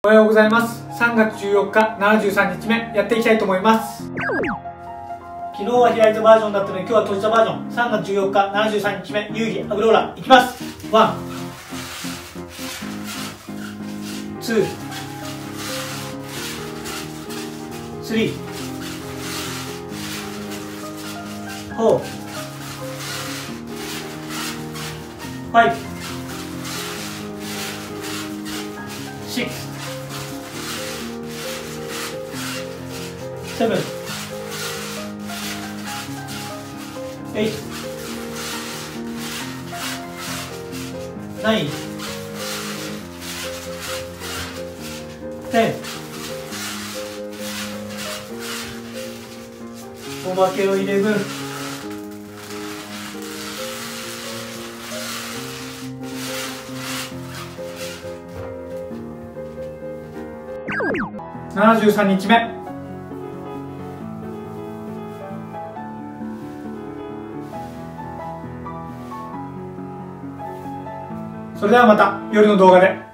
おはようございます。3月14日73日目やっていきたいと思います。昨日は開いたバージョンだったので今日は閉じたバージョン。3月14日73日目遊戯アグローラいきます。1 2 3 4 5 6 7 8 9 10 おまけを11 73日目。それではまた夜の動画で。